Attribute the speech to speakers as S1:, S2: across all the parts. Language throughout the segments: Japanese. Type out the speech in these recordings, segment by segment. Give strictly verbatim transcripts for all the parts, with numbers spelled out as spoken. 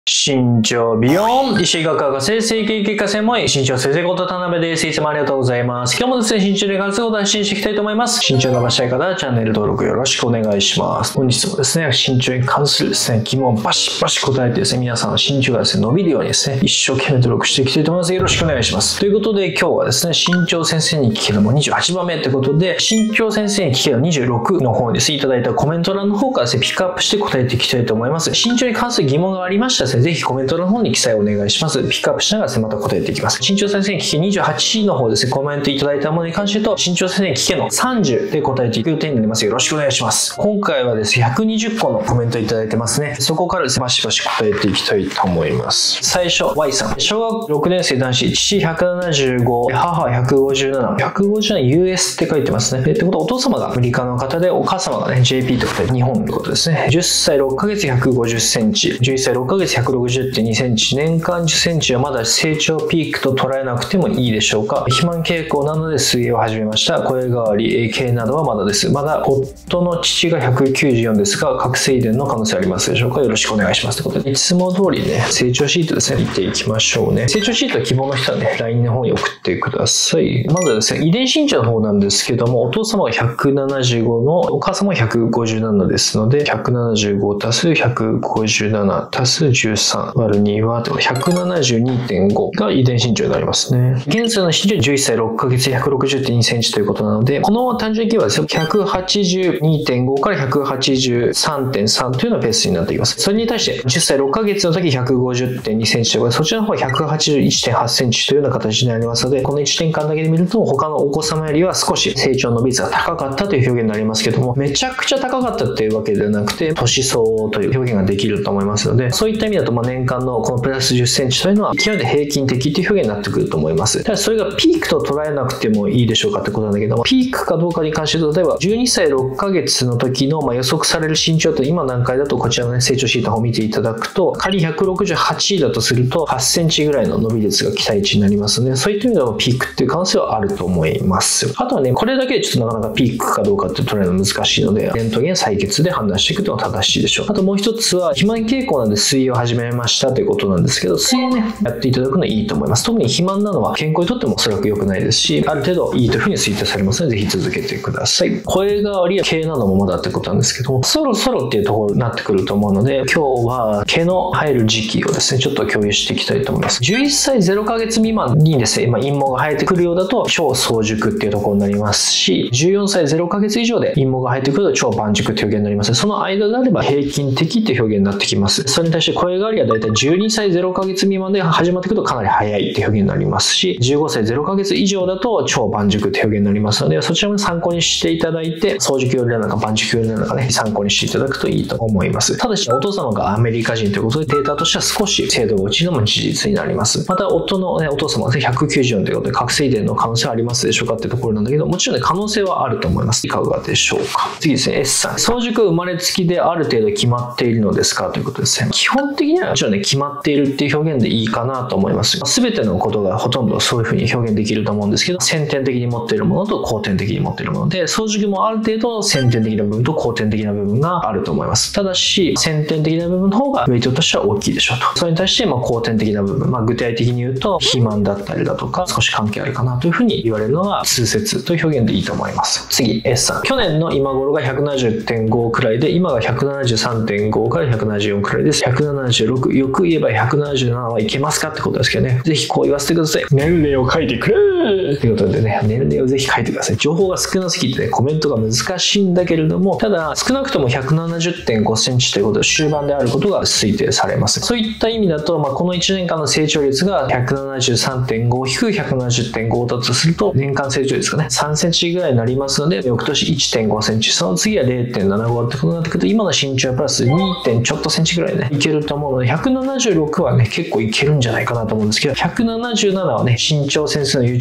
S1: 身長ビヨン石井学科学生整形外科専門医身長先生こと田辺です。いつもありがとうございます。今日もですね、身長に関することを発信していきたいと思います。身長を伸ばしたい方はチャンネル登録よろしくお願いします。本日もですね、身長に関するですね、疑問をバシバシ答えてですね、皆さんの身長がですね、伸びるようにですね、一生懸命努力していきたいと思います。よろしくお願いします。ということで、今日はですね、身長先生に聞けるもにじゅうはちばんめということで、身長先生に聞けるにじゅうろくの方にですね、いただいたコメント欄の方からですね、ピックアップして答えていきたいと思います。身長に関する疑問がありましたらですね、ぜひコメント欄の方に記載お願いします。ピックアップしながらですね、また答えていきます。身長先生に聞けにじゅうはちの方ですね、コメントいただいたものに関してと、身長先生に聞けのさんじゅうで答えていく予定になります。よろしくお願いします。今回はですね、ひゃくにじゅっこのコメントいただいてますね。そこからですね、バシバシ答えていきたいと思います。最初、Y さん。小学ろくねん生男子、父ひゃくななじゅうご、母ひゃくごじゅうなな。ひゃくごじゅうなな ユーエス って書いてますね。でってことは、お父様がアメリカの方で、お母様がね、ジェーピー ってことで日本ってことですね。じゅっさいろっかげつひゃくごじゅっセンチ、じゅういっさいろっかげつひゃくろくじゅってんにセンチ、年間じゅっセンチはまだ成長ピークと捉えなくてもいいでしょうか。肥満傾向なので水泳を始めました。声変わり、経などはまだです。まだ夫の父がひゃくきゅうじゅうよんですが、覚醒遺伝の可能性ありますでしょうか。よろしくお願いします。ということで、いつも通りね、成長シートですね、見ていきましょうね。成長シートは希望の人はね、ライン の方に送ってください。まずはですね、遺伝身長の方なんですけども、お父様がひゃくななじゅうごの、お母様がひゃくごじゅうななですので、ひゃくななじゅうご足すひゃくごじゅうなな足すじゅうさん割るには、ひゃくななじゅうにてんご が遺伝身長になりますね。現在の身長じゅういっさいろっかげつひゃくろくじゅってんにセンチということなので、この単純計はですね、ひゃくはちじゅうにてんご からひゃくはちじゅうさんてんさん というようなペースになっています。それに対して、じゅっさいろっかげつの時ひゃくごじゅってんにセンチということで、そちらの方は ひゃくはちじゅういってんはちセンチというような形になりますので、このいちねんかんだけで見ると、他のお子様よりは少し成長伸び率が高かったという表現になりますけども、めちゃくちゃ高かったっていうわけではなくて、年相応という表現ができると思いますので、そういった意味だと、まあ年間のこのプラスじゅっセンチというのは、極めて平均的という表現になってくると思います。ただそれがピークと捉えなくてもいいでしょうかってことなんだけども、ピークかどうかに関して言うと、例えばじゅうにさいろっかげつの時のまあ予測される身長と今の段階だと、こちらの、ね、成長シートを見ていただくと、仮ひゃくろくじゅうはちだとするとはちセンチぐらいの伸び率が期待値になりますので、そういった意味ではピークっていう可能性はあると思います。あとはね、これだけでちょっとなかなかピークかどうかって捉えるの難しいので、レントゲン採血で判断していくというのが正しいでしょう。あともう一つは、肥満傾向なんで水泳を始めましたということなんですけど、水泳ね、やっていただくのはいいと思います。特に肥満なのは健康にとってもおそらく良くないですし、ある程度いいというふうに推定されますので、ぜひ続けてください。声変わりや毛などもまだってことなんですけども、そろそろっていうところになってくると思うので、今日は毛の生える時期をですね、ちょっと共有していきたいと思います。じゅういっさいゼロかげつ未満にですね、今陰毛が生えてくるようだと超早熟っていうところになりますし、じゅうよんさいゼロかげつ以上で陰毛が生えてくると超晩熟っていう表現になります。その間であれば平均的っていう表現になってきます。それに対して声変わりはだいたいじゅうにさいゼロかげつ未満で始まってくるとかなり早いっていう表現になりますし、じゅうごさいゼロかげつ以上だと超晩熟って表現になりますので、そちらも参考にしていただいて、早熟寄りなのか晩熟寄りなのかね、参考にしていただくといいと思います。ただし、お父様がアメリカ人ということで、データとしては少し精度が落ちるのも事実になります。また、夫の、ね、お父様はひゃくきゅうじゅうよんということで、覚醒遺伝の可能性はありますでしょうかってところなんだけど、もちろんね、可能性はあると思います。いかがでしょうか。次ですね、S さん。早熟生まれつきである程度決まっているのですかということですね。基本的にはもちろんね、決まっているっていう表現でいいかなと思います。すべてのことがほとんどそういう風に表現できると思うんですけど、先天的に持っているものと後天的に持っているもので、早熟もある程度先天的な部分と後天的な部分があると思います。ただし、先天的な部分の方がウェイトとしては大きいでしょうと。それに対して、まあ後天的な部分、まあ具体的に言うと、肥満だったりだとか、少し関係あるかなという風に言われるのが通説という表現でいいと思います。次、S さん。去年の今頃が ひゃくななじゅうてんご くらいで、今が ひゃくななじゅうさんてんご からひゃくななじゅうよんくらいです。ひゃくななじゅうろく、よく言えばひゃくななじゅうななはいけますかってことですけどね。ぜひこう言わせてください。年齢を書いてくれーということでね、年齢をぜひ書いてください。情報が少なすぎてね、コメントが難しいんだけれども、ただ少なくとも ひゃくななじゅってんごセンチということで終盤であることが推定されます。そういった意味だと、まあ、このいちねんかんの成長率が ひゃくななじゅうさんてんご 引く ひゃくななじゅってんご だとすると、年間成長率がね、さんセンチぐらいになりますので、翌年 いってんごセンチ、その次は れいてんななご ってことになってくると、今の身長はプラス に. 点ちょっとセンチぐらいね、いけると思うので、ひゃくななじゅうろくはね、結構いけるんじゃないかなと思うんですけど、ひゃくななじゅうななはね、身長先生の YouTube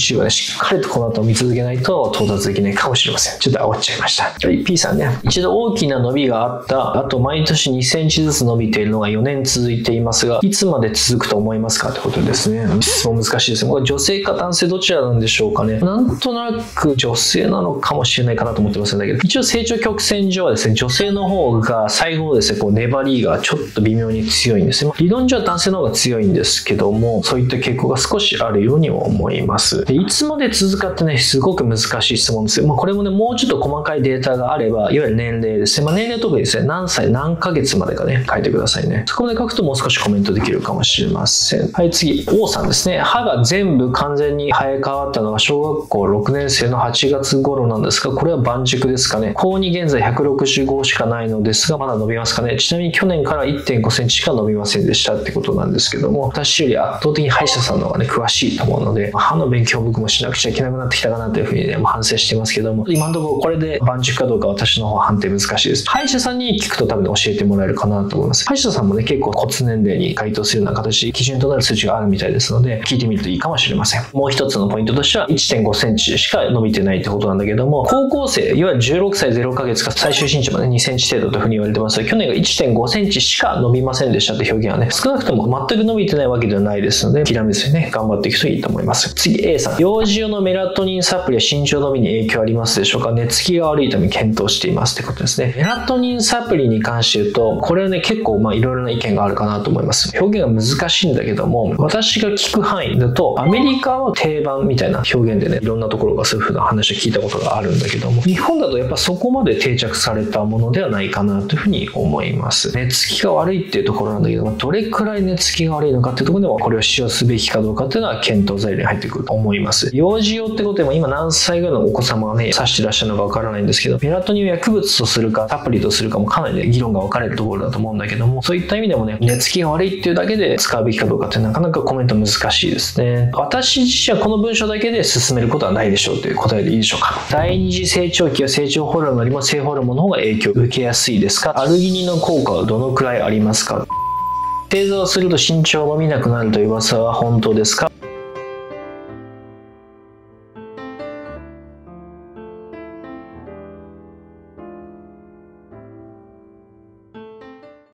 S1: C はね、しっかりとこの後見続けないと到達できないかもしれません。ちょっと煽っちゃいました。はい、P さんね。一度大きな伸びがあった。あと毎年にセンチずつ伸びているのがよねん続いていますが、いつまで続くと思いますかってことですね。質問難しいですね。これ女性か男性どちらなんでしょうかね。なんとなく女性なのかもしれないかなと思ってますんだけど、一応成長曲線上はですね、女性の方が最後のですね、こう粘りがちょっと微妙に強いんですね。理論上は男性の方が強いんですけども、そういった傾向が少しあるようにも思います。でいつまで続くかってね、すごく難しい質問ですよ。まあ、これもね、もうちょっと細かいデータがあれば、いわゆる年齢ですね。まあ、年齢特にですね、何歳、何ヶ月までかね、書いてくださいね。そこまで書くともう少しコメントできるかもしれません。はい、次、王さんですね。歯が全部完全に生え変わったのが小学校ろくねん生のはちがつ頃なんですが、これは盤熟ですかね。高に現在ひゃくろくじゅうごしかないのですが、まだ伸びますかね。ちなみに去年から いってんごセンチしか伸びませんでしたってことなんですけども、私より圧倒的に歯医者さんの方がね、詳しいと思うので、歯の勉強を僕もしなくちゃいけなくなってきたかなというふうにね、もう反省していますけども、今のところこれで盤熟かどうか私の方は判定難しいです。歯医者さんに聞くと多分、ね、教えてもらえるかなと思います。歯医者さんもね、結構骨年齢に該当するような形、基準となる数値があるみたいですので、聞いてみるといいかもしれません。もう一つのポイントとしては いってんごセンチしか伸びてないってことなんだけども、高校生、いわゆるじゅうろくさいゼロかげつか最終身長までにセンチ程度というふうに言われてますが、去年が いってんごセンチしか伸びませんでしたって表現はね、少なくとも全く伸びてないわけではないですので、諦めずにね、頑張っていくといいと思います。次 A さん。幼児用のメラトニンサプリは身長伸びに影響ありますでしょうか。寝つきが悪いために検討していますってことですね。メラトニンサプリに関して言うと、これはね、結構まあいろいろな意見があるかなと思います。表現が難しいんだけども、私が聞く範囲だと、アメリカは定番みたいな表現でね、いろんなところがそういう風な話を聞いたことがあるんだけども、日本だとやっぱそこまで定着されたものではないかなというふうに思います。寝つきが悪いっていうところなんだけども、どれくらい寝つきが悪いのかっていうところでも、これを使用すべきかどうかっていうのは検討材料に入ってくると思います。幼児用ってことでも今何歳ぐらいのお子様がね、指してらっしゃるのかわからないんですけど、メラトニンを薬物とするかサプリとするかもかなりね、議論が分かれるところだと思うんだけども、そういった意味でもね、寝つきが悪いっていうだけで使うべきかどうかってなかなかコメント難しいですね。私自身はこの文章だけで進めることはないでしょうという答えでいいでしょうか。第二次成長期は成長ホルモンよりも性ホルモンの方が影響を受けやすいですか。アルギニンの効果はどのくらいありますか。正座をすると身長が伸びなくなるという噂は本当ですか。